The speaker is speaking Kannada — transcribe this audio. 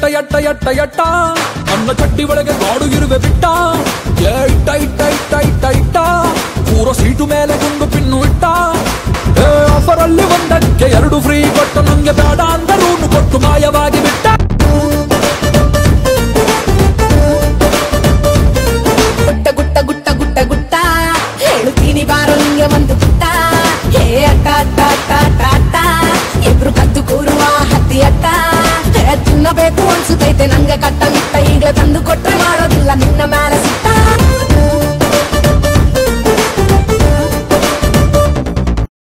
ಎಟ್ಟ ಎಟ್ಟ ಎಟ್ಟ ನನ್ನ ಚಡ್ಡಿ ಒಳಗೆ ಗಾಡು ಇರುವೆ ಬಿಟ್ಟ ಇಟ್ಟ ಇಟ್ಟ ಇಟ್ಟ ಇಟ್ಟ ಇಟ್ಟ ಪೂರ ಸೀಟು ಮೇಲೆ ಗುಂಡು ಪಿನ್ನು ಇಟ್ಟ ಆಫರ್ ಅಲ್ಲಿ ಒಂದಕ್ಕೆ 2 ಫ್ರೀ ಕೊಟ್ಟು ನಂಗೆ ಬೇಡ ಅಂದರೂ ಕೊಟ್ಟು ಮಾಯವಾಗಿ ಬಿಟ್ಟ ಗುಟ್ಟ ಗುಟ್ಟ ಗುಟ್ಟ ಗುಟ್ಟ ಗುಟ್ಟ ಹೇಳುತ್ತೀನಿ ಬಾರೋ ನಿಂಗೆ ಒಂದು ಗುಟ್ಟ ಹೇ ಅಟ್ಟ ಅಟ್ಟ ಅಟ್ಟ ಅಟ್ಟ ಅಟ್ಟ ಇಬ್ರು ಕದ್ದು ಕೂರುವ ಹತ್ತಿ ಅಟ್ಟ ತಿನ್ನಬೇಕು ಅನ್ಸುತ್ತೈತೆ ನಂಗೆ ಕಟ್ಟ ಮಿಟ್ಟ ಈಗಲೇ ತಂದು ಕೊಟ್ರೆ ಮಾಡೋದಿಲ್ಲ ನಿನ್ನ